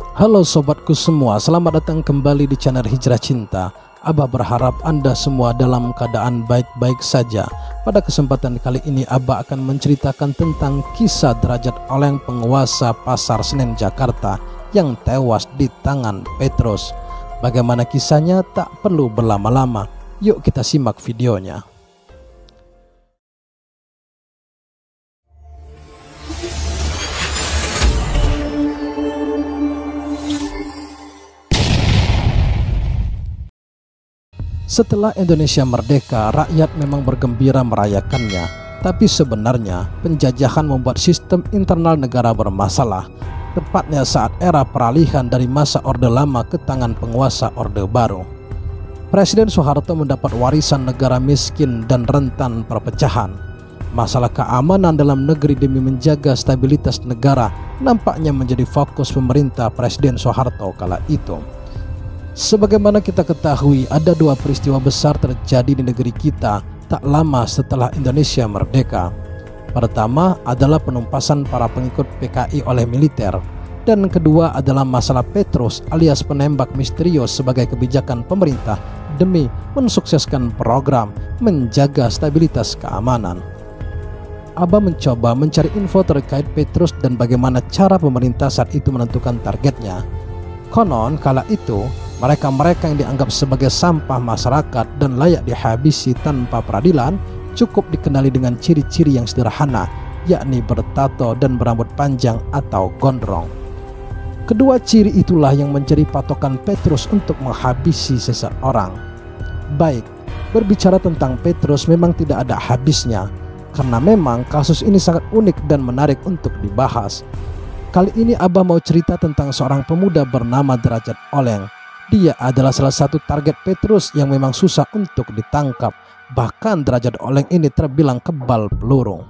Halo sobatku semua, selamat datang kembali di channel Hijrah Cinta. Abah berharap Anda semua dalam keadaan baik-baik saja. Pada kesempatan kali ini Abah akan menceritakan tentang kisah Derajat Oleng, penguasa Pasar Senen Jakarta yang tewas di tangan Petrus. Bagaimana kisahnya tak perlu berlama-lama, yuk kita simak videonya. Setelah Indonesia merdeka, rakyat memang bergembira merayakannya. Tapi sebenarnya penjajahan membuat sistem internal negara bermasalah, tepatnya saat era peralihan dari masa Orde Lama ke tangan penguasa Orde Baru. Presiden Soeharto mendapat warisan negara miskin dan rentan perpecahan. Masalah keamanan dalam negeri demi menjaga stabilitas negara nampaknya menjadi fokus pemerintah Presiden Soeharto kala itu. Sebagaimana kita ketahui, ada dua peristiwa besar terjadi di negeri kita tak lama setelah Indonesia merdeka. Pertama adalah penumpasan para pengikut PKI oleh militer, dan kedua adalah masalah Petrus alias penembak misterius sebagai kebijakan pemerintah demi mensukseskan program menjaga stabilitas keamanan. Abah mencoba mencari info terkait Petrus dan bagaimana cara pemerintah saat itu menentukan targetnya. Konon kala itu mereka-mereka yang dianggap sebagai sampah masyarakat dan layak dihabisi tanpa peradilan cukup dikenali dengan ciri-ciri yang sederhana, yakni bertato dan berambut panjang atau gondrong. Kedua ciri itulah yang menjadi patokan Petrus untuk menghabisi seseorang. Baik, berbicara tentang Petrus memang tidak ada habisnya, karena memang kasus ini sangat unik dan menarik untuk dibahas. Kali ini Abah mau cerita tentang seorang pemuda bernama Derajat Oleng. Dia adalah salah satu target Petrus yang memang susah untuk ditangkap. Bahkan Derajat Oleng ini terbilang kebal peluru.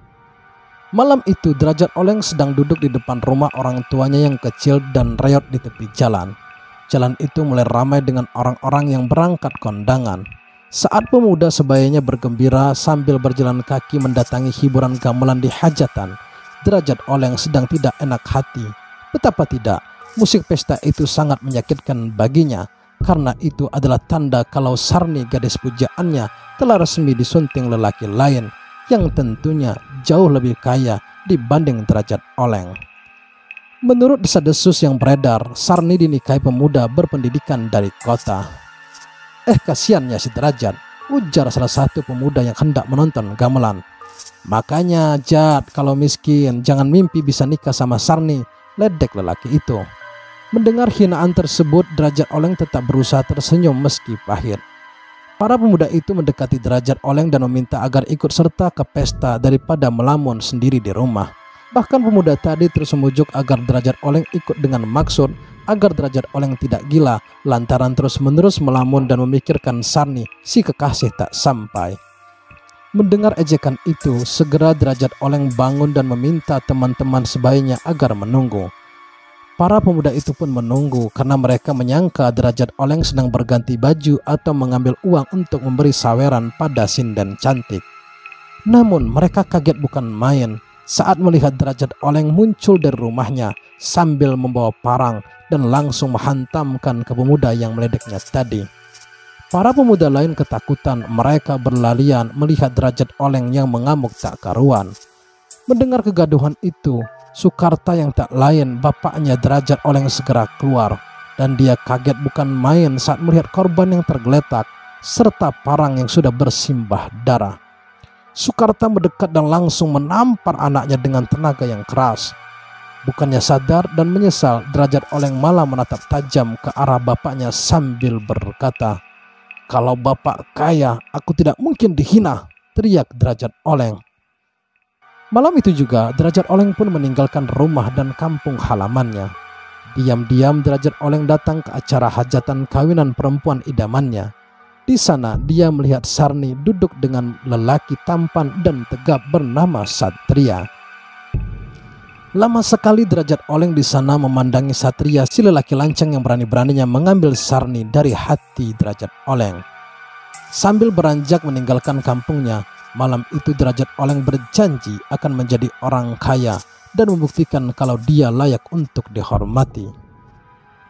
Malam itu Derajat Oleng sedang duduk di depan rumah orang tuanya yang kecil dan reot di tepi jalan. Jalan itu mulai ramai dengan orang-orang yang berangkat kondangan. Saat pemuda sebayanya bergembira sambil berjalan kaki mendatangi hiburan gamelan di hajatan, Derajat Oleng sedang tidak enak hati. Betapa tidak, musik pesta itu sangat menyakitkan baginya, karena itu adalah tanda kalau Sarni, gadis pujaannya, telah resmi disunting lelaki lain yang tentunya jauh lebih kaya dibanding Derajat Oleng. Menurut desas-desus yang beredar, Sarni dinikahi pemuda berpendidikan dari kota. Kasihannya si Derajat, ujar salah satu pemuda yang hendak menonton gamelan. Makanya Jat, kalau miskin jangan mimpi bisa nikah sama Sarni, ledek lelaki itu. Mendengar hinaan tersebut, Derajat Oleng tetap berusaha tersenyum meski pahit. Para pemuda itu mendekati Derajat Oleng dan meminta agar ikut serta ke pesta daripada melamun sendiri di rumah. Bahkan pemuda tadi terus membujuk agar Derajat Oleng ikut dengan maksud agar Derajat Oleng tidak gila lantaran terus-menerus melamun dan memikirkan Sarni, si kekasih tak sampai. Mendengar ejekan itu, segera Derajat Oleng bangun dan meminta teman-teman sebayanya agar menunggu. Para pemuda itu pun menunggu karena mereka menyangka Derajat Oleng sedang berganti baju atau mengambil uang untuk memberi saweran pada sinden cantik. Namun mereka kaget bukan main saat melihat Derajat Oleng muncul dari rumahnya sambil membawa parang dan langsung menghantamkan ke pemuda yang meledeknya tadi. Para pemuda lain ketakutan, mereka berlarian melihat Derajat Oleng yang mengamuk tak karuan. Mendengar kegaduhan itu, Sukarta yang tak lain bapaknya Derajat Oleng segera keluar, dan dia kaget bukan main saat melihat korban yang tergeletak serta parang yang sudah bersimbah darah. Sukarta mendekat dan langsung menampar anaknya dengan tenaga yang keras. Bukannya sadar dan menyesal, Derajat Oleng malah menatap tajam ke arah bapaknya sambil berkata, "Kalau bapak kaya, aku tidak mungkin dihina," teriak Derajat Oleng. Malam itu juga Derajat Oleng pun meninggalkan rumah dan kampung halamannya. Diam-diam Derajat Oleng datang ke acara hajatan kawinan perempuan idamannya. Di sana dia melihat Sarni duduk dengan lelaki tampan dan tegap bernama Satria. Lama sekali Derajat Oleng di sana memandangi Satria, si lelaki lancang yang berani-beraninya mengambil Sarni dari hati Derajat Oleng. Sambil beranjak meninggalkan kampungnya, malam itu Derajat Oleng berjanji akan menjadi orang kaya dan membuktikan kalau dia layak untuk dihormati.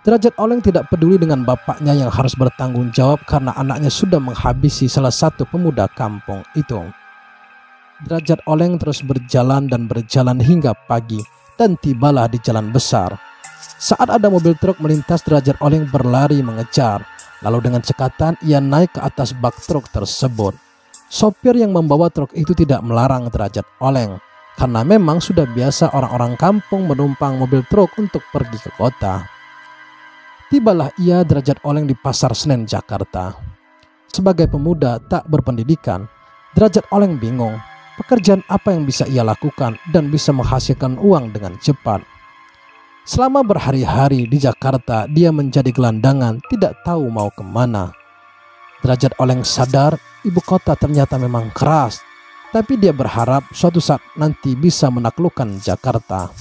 Derajat Oleng tidak peduli dengan bapaknya yang harus bertanggung jawab karena anaknya sudah menghabisi salah satu pemuda kampung itu. Derajat Oleng terus berjalan dan berjalan hingga pagi dan tibalah di jalan besar. Saat ada mobil truk melintas, Derajat Oleng berlari mengejar. Lalu dengan cekatan ia naik ke atas bak truk tersebut. Sopir yang membawa truk itu tidak melarang Derajat Oleng karena memang sudah biasa orang-orang kampung menumpang mobil truk untuk pergi ke kota. Tibalah ia Derajat Oleng di Pasar Senen, Jakarta. Sebagai pemuda tak berpendidikan, Derajat Oleng bingung pekerjaan apa yang bisa ia lakukan dan bisa menghasilkan uang dengan cepat. Selama berhari-hari di Jakarta, dia menjadi gelandangan, tidak tahu mau kemana. Derajat Oleng sadar ibu kota ternyata memang keras, tapi dia berharap suatu saat nanti bisa menaklukkan Jakarta.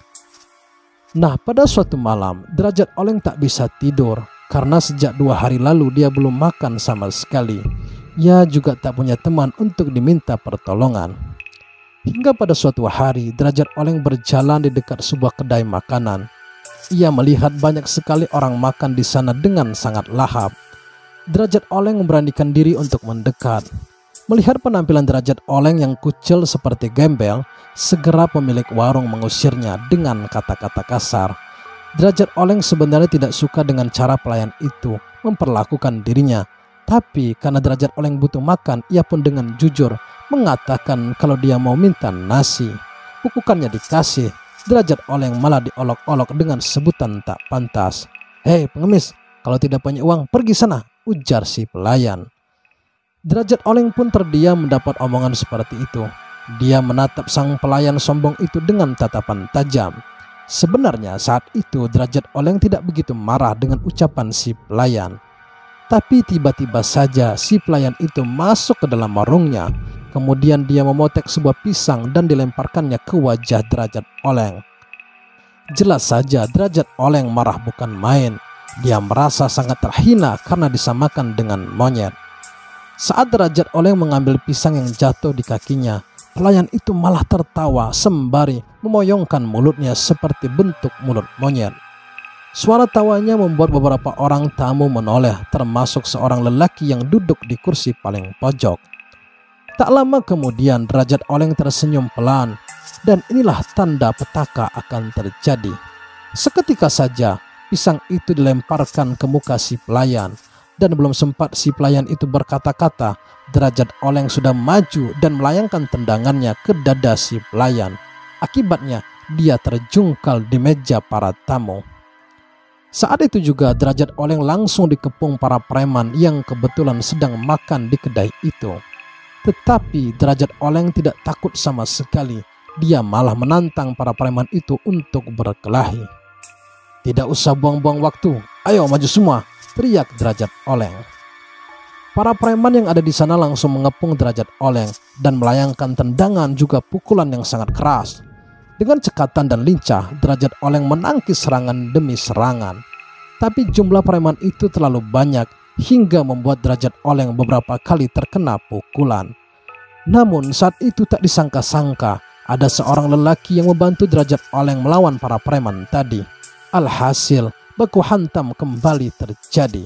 Nah, pada suatu malam, Derajat Oleng tak bisa tidur karena sejak 2 hari lalu dia belum makan sama sekali. Ia juga tak punya teman untuk diminta pertolongan. Hingga pada suatu hari, Derajat Oleng berjalan di dekat sebuah kedai makanan. Ia melihat banyak sekali orang makan di sana dengan sangat lahap. Derajat Oleng memberanikan diri untuk mendekat. Melihat penampilan Derajat Oleng yang kucel seperti gembel, segera pemilik warung mengusirnya dengan kata-kata kasar. Derajat Oleng sebenarnya tidak suka dengan cara pelayan itu memperlakukan dirinya. Tapi karena Derajat Oleng butuh makan, ia pun dengan jujur mengatakan kalau dia mau minta nasi. Bukannya dikasih, Derajat Oleng malah diolok-olok dengan sebutan tak pantas. "Hei pengemis, kalau tidak punya uang pergi sana," ujar si pelayan. Derajat Oleng pun terdiam mendapat omongan seperti itu. Dia menatap sang pelayan sombong itu dengan tatapan tajam. Sebenarnya saat itu Derajat Oleng tidak begitu marah dengan ucapan si pelayan. Tapi tiba-tiba saja si pelayan itu masuk ke dalam warungnya. Kemudian dia memotek sebuah pisang dan dilemparkannya ke wajah Derajat Oleng. Jelas saja Derajat Oleng marah bukan main. Dia merasa sangat terhina karena disamakan dengan monyet. Saat Derajat Oleng mengambil pisang yang jatuh di kakinya, pelayan itu malah tertawa sembari memoyongkan mulutnya seperti bentuk mulut monyet. Suara tawanya membuat beberapa orang tamu menoleh, termasuk seorang lelaki yang duduk di kursi paling pojok. Tak lama kemudian Derajat Oleng tersenyum pelan, dan inilah tanda petaka akan terjadi. Seketika saja pisang itu dilemparkan ke muka si pelayan. Dan belum sempat si pelayan itu berkata-kata, Derajat Oleng sudah maju dan melayangkan tendangannya ke dada si pelayan. Akibatnya dia terjungkal di meja para tamu. Saat itu juga Derajat Oleng langsung dikepung para preman yang kebetulan sedang makan di kedai itu. Tetapi Derajat Oleng tidak takut sama sekali. Dia malah menantang para preman itu untuk berkelahi. "Tidak usah buang-buang waktu, ayo maju semua," teriak Derajat Oleng. Para preman yang ada di sana langsung mengepung Derajat Oleng dan melayangkan tendangan juga pukulan yang sangat keras. Dengan cekatan dan lincah, Derajat Oleng menangkis serangan demi serangan. Tapi jumlah preman itu terlalu banyak hingga membuat Derajat Oleng beberapa kali terkena pukulan. Namun saat itu tak disangka-sangka ada seorang lelaki yang membantu Derajat Oleng melawan para preman tadi. Alhasil baku hantam kembali terjadi.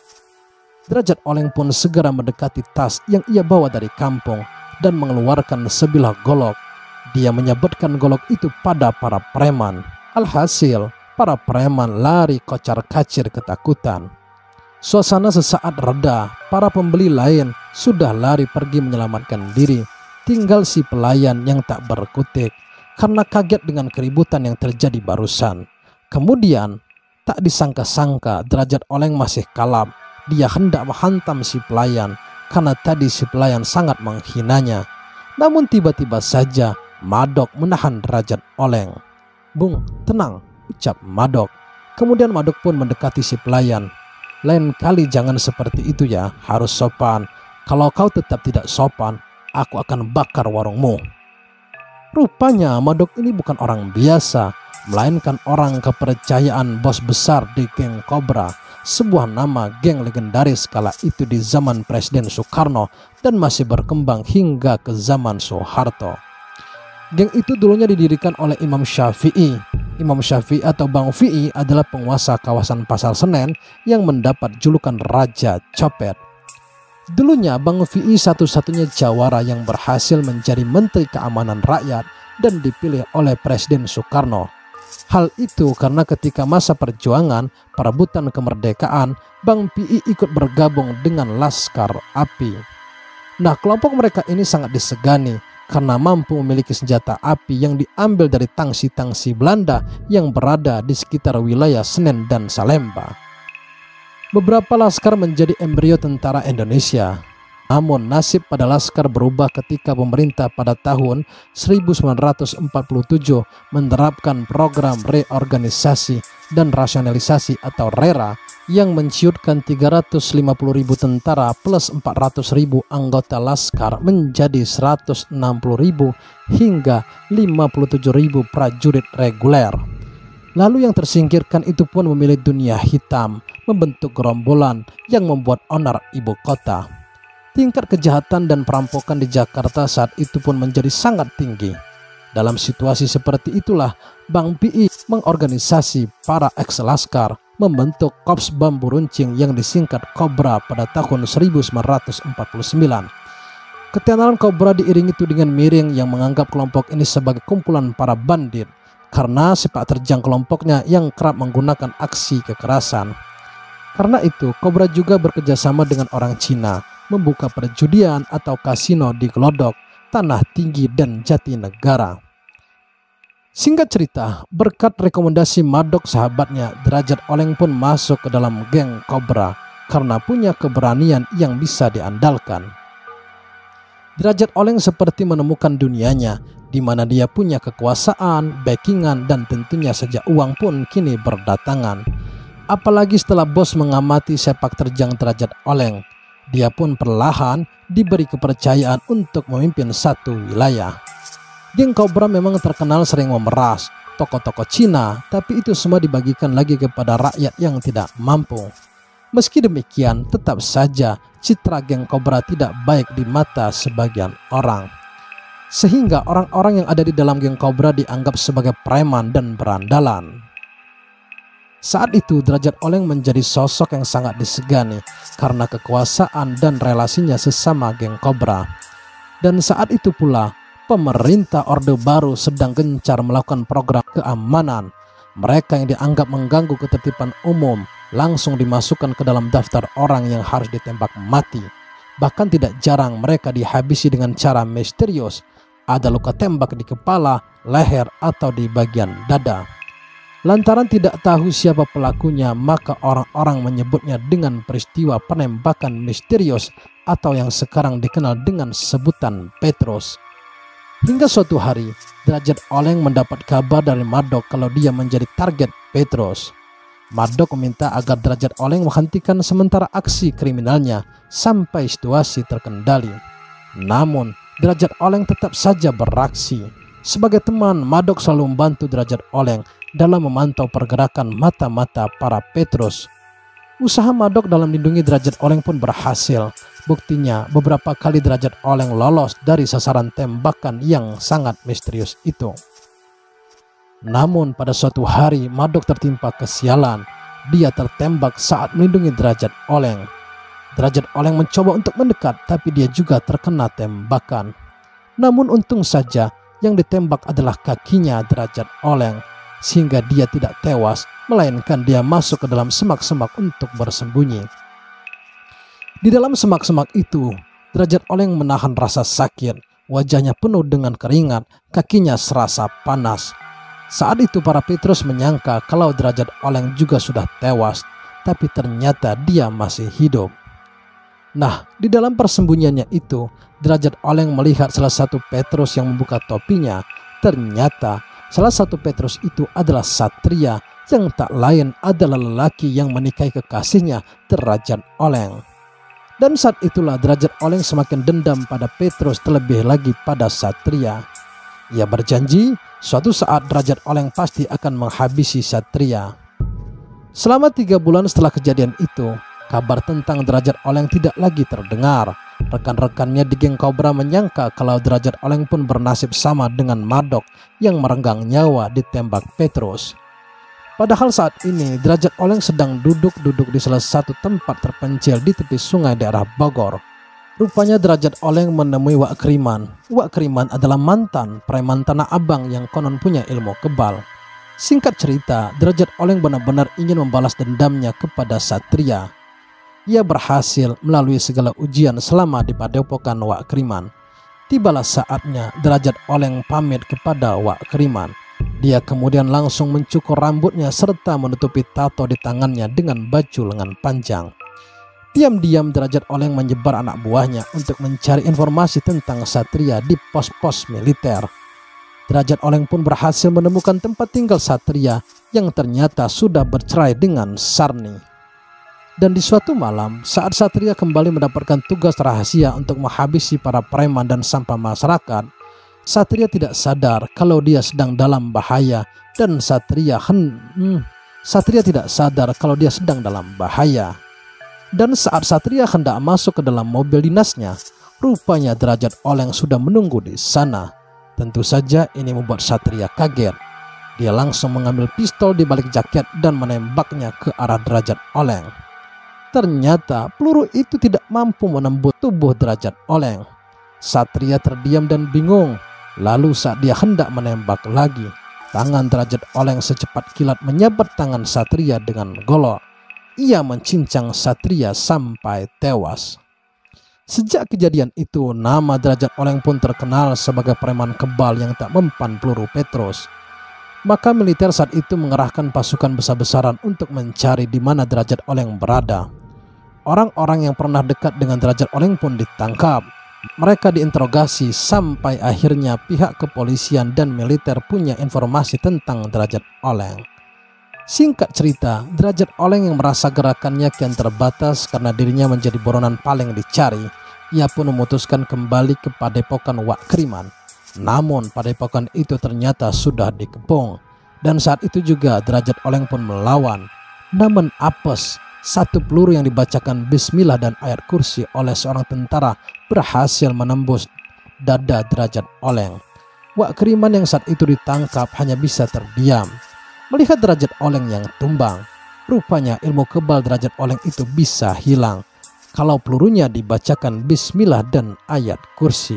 Derajat Oleng pun segera mendekati tas yang ia bawa dari kampung dan mengeluarkan sebilah golok. Dia menyabetkan golok itu pada para preman. Alhasil para preman lari kocar-kacir ketakutan. Suasana sesaat reda, para pembeli lain sudah lari pergi menyelamatkan diri. Tinggal si pelayan yang tak berkutik karena kaget dengan keributan yang terjadi barusan. Kemudian tak disangka-sangka Derajat Oleng masih kalap. Dia hendak menghantam si pelayan karena tadi si pelayan sangat menghinanya. Namun tiba-tiba saja Madok menahan Derajat Oleng. "Bung, tenang," ucap Madok. Kemudian Madok pun mendekati si pelayan. "Lain kali jangan seperti itu ya, harus sopan. Kalau kau tetap tidak sopan, aku akan bakar warungmu." Rupanya Madok ini bukan orang biasa, melainkan orang kepercayaan bos besar di geng Cobra, sebuah nama geng legendaris kala itu di zaman Presiden Soekarno dan masih berkembang hingga ke zaman Soeharto. Geng itu dulunya didirikan oleh Imam Syafi'i. Imam Syafi'i atau Bang Fi'i adalah penguasa kawasan Pasar Senen yang mendapat julukan Raja Copet. Dulunya Bang Fi'i satu-satunya jawara yang berhasil menjadi Menteri Keamanan Rakyat dan dipilih oleh Presiden Soekarno. Hal itu karena ketika masa perjuangan perebutan kemerdekaan, Bang Fi'i ikut bergabung dengan Laskar API. Nah, kelompok mereka ini sangat disegani karena mampu memiliki senjata api yang diambil dari tangsi-tangsi Belanda yang berada di sekitar wilayah Senen dan Salemba. Beberapa laskar menjadi embrio tentara Indonesia. Namun nasib pada laskar berubah ketika pemerintah pada tahun 1947 menerapkan program reorganisasi dan rasionalisasi atau RERA yang menciutkan 350.000 tentara plus 400.000 anggota laskar menjadi 160.000 hingga 57.000 prajurit reguler. Lalu yang tersingkirkan itu pun memilih dunia hitam, membentuk gerombolan yang membuat onar ibu kota. Tingkat kejahatan dan perampokan di Jakarta saat itu pun menjadi sangat tinggi. Dalam situasi seperti itulah Bang Fi'i mengorganisasi para ex-laskar membentuk Korps Bambu Runcing yang disingkat Kobra pada tahun 1949. Ketenaran Kobra diiringi tudingan miring yang menganggap kelompok ini sebagai kumpulan para bandit karena sepak terjang kelompoknya yang kerap menggunakan aksi kekerasan. Karena itu, Kobra juga bekerjasama dengan orang Cina, membuka perjudian atau kasino di Glodok, Tanah Tinggi, dan Jatinegara. Singkat cerita, berkat rekomendasi Madok sahabatnya, Derajat Oleng pun masuk ke dalam geng Kobra karena punya keberanian yang bisa diandalkan. Derajat Oleng seperti menemukan dunianya, di mana dia punya kekuasaan, backingan, dan tentunya saja uang pun kini berdatangan. Apalagi setelah bos mengamati sepak terjang Derajat Oleng, dia pun perlahan diberi kepercayaan untuk memimpin satu wilayah. Geng Kobra memang terkenal sering memeras tokoh-tokoh Cina, tapi itu semua dibagikan lagi kepada rakyat yang tidak mampu. Meski demikian, tetap saja citra geng Kobra tidak baik di mata sebagian orang. Sehingga orang-orang yang ada di dalam geng Kobra dianggap sebagai preman dan berandalan. Saat itu Derajat Oleng menjadi sosok yang sangat disegani karena kekuasaan dan relasinya sesama geng Kobra. Dan saat itu pula pemerintah Orde Baru sedang gencar melakukan program keamanan. Mereka yang dianggap mengganggu ketertiban umum langsung dimasukkan ke dalam daftar orang yang harus ditembak mati. Bahkan tidak jarang mereka dihabisi dengan cara misterius. Ada luka tembak di kepala, leher, atau di bagian dada. Lantaran tidak tahu siapa pelakunya, maka orang-orang menyebutnya dengan peristiwa penembakan misterius atau yang sekarang dikenal dengan sebutan Petrus. Hingga suatu hari, Derajat Oleng mendapat kabar dari Madok kalau dia menjadi target Petrus. Madok meminta agar Derajat Oleng menghentikan sementara aksi kriminalnya sampai situasi terkendali. Namun, Derajat Oleng tetap saja beraksi. Sebagai teman, Madok selalu membantu Derajat Oleng dalam memantau pergerakan mata-mata para Petrus. Usaha Madok dalam melindungi Derajat Oleng pun berhasil. Buktinya beberapa kali Derajat Oleng lolos dari sasaran tembakan yang sangat misterius itu. Namun pada suatu hari Madok tertimpa kesialan. Dia tertembak saat melindungi Derajat Oleng. Derajat Oleng mencoba untuk mendekat, tapi dia juga terkena tembakan. Namun untung saja yang ditembak adalah kakinya Derajat Oleng, sehingga dia tidak tewas, melainkan dia masuk ke dalam semak-semak untuk bersembunyi. Di dalam semak-semak itu, Derajat Oleng menahan rasa sakit, wajahnya penuh dengan keringat, kakinya serasa panas. Saat itu para Petrus menyangka kalau Derajat Oleng juga sudah tewas, tapi ternyata dia masih hidup. Nah, di dalam persembunyiannya itu, Derajat Oleng melihat salah satu Petrus yang membuka topinya. Ternyata salah satu Petrus itu adalah Satria yang tak lain adalah lelaki yang menikahi kekasihnya, Derajat Oleng. Dan saat itulah Derajat Oleng semakin dendam pada Petrus, terlebih lagi pada Satria. Ia berjanji suatu saat Derajat Oleng pasti akan menghabisi Satria. Selama 3 bulan setelah kejadian itu, kabar tentang Derajat Oleng tidak lagi terdengar. Rekan-rekannya di geng Cobra menyangka kalau Derajat Oleng pun bernasib sama dengan Madok yang merenggang nyawa ditembak Petrus. Padahal saat ini Derajat Oleng sedang duduk-duduk di salah satu tempat terpencil di tepi sungai daerah Bogor. Rupanya Derajat Oleng menemui Wak Kriman. Wak Kriman adalah mantan preman Tanah Abang yang konon punya ilmu kebal. Singkat cerita, Derajat Oleng benar-benar ingin membalas dendamnya kepada Satria. Ia berhasil melalui segala ujian selama di padepokan Wak Kriman. Tibalah saatnya Derajat Oleng pamit kepada Wak Kriman. Dia kemudian langsung mencukur rambutnya serta menutupi tato di tangannya dengan baju lengan panjang. Diam-diam Derajat Oleng menyebar anak buahnya untuk mencari informasi tentang Satria di pos-pos militer. Derajat Oleng pun berhasil menemukan tempat tinggal Satria yang ternyata sudah bercerai dengan Sarni. Dan di suatu malam, saat Satria kembali mendapatkan tugas rahasia untuk menghabisi para preman dan sampah masyarakat, Satria tidak sadar kalau dia sedang dalam bahaya dan Satria tidak sadar kalau dia sedang dalam bahaya. Dan saat Satria hendak masuk ke dalam mobil dinasnya, rupanya Derajat Oleng sudah menunggu di sana. Tentu saja ini membuat Satria kaget. Dia langsung mengambil pistol di balik jaket dan menembaknya ke arah Derajat Oleng. Ternyata peluru itu tidak mampu menembus tubuh Derajat Oleng. Satria terdiam dan bingung. Lalu saat dia hendak menembak lagi, tangan Derajat Oleng secepat kilat menyabet tangan Satria dengan golok. Ia mencincang Satria sampai tewas. Sejak kejadian itu, nama Derajat Oleng pun terkenal sebagai preman kebal yang tak mempan peluru Petrus. Maka militer saat itu mengerahkan pasukan besar-besaran untuk mencari di mana Derajat Oleng berada. Orang-orang yang pernah dekat dengan Derajat Oleng pun ditangkap. Mereka diinterogasi sampai akhirnya pihak kepolisian dan militer punya informasi tentang Derajat Oleng. Singkat cerita, Derajat Oleng yang merasa gerakannya kian terbatas karena dirinya menjadi buronan paling dicari, ia pun memutuskan kembali ke padepokan Wak Kriman. Namun padepokan itu ternyata sudah dikepung, dan saat itu juga Derajat Oleng pun melawan. Namun apes, satu peluru yang dibacakan Bismillah dan ayat kursi oleh seorang tentara berhasil menembus dada Derajat Oleng. Wak Kriman yang saat itu ditangkap hanya bisa terdiam. Melihat Derajat Oleng yang tumbang, rupanya ilmu kebal Derajat Oleng itu bisa hilang kalau pelurunya dibacakan Bismillah dan ayat kursi.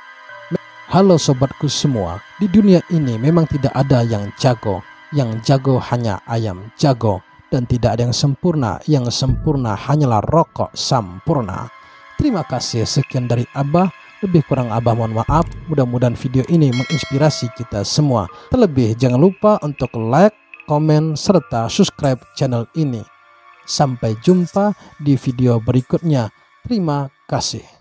Halo sobatku semua, di dunia ini memang tidak ada yang jago hanya ayam jago, dan tidak ada yang sempurna hanyalah rokok sampurna. Terima kasih, sekian dari Abah. Lebih kurang Abah mohon maaf. Mudah-mudahan video ini menginspirasi kita semua. Terlebih jangan lupa untuk like, komen, serta subscribe channel ini. Sampai jumpa di video berikutnya. Terima kasih.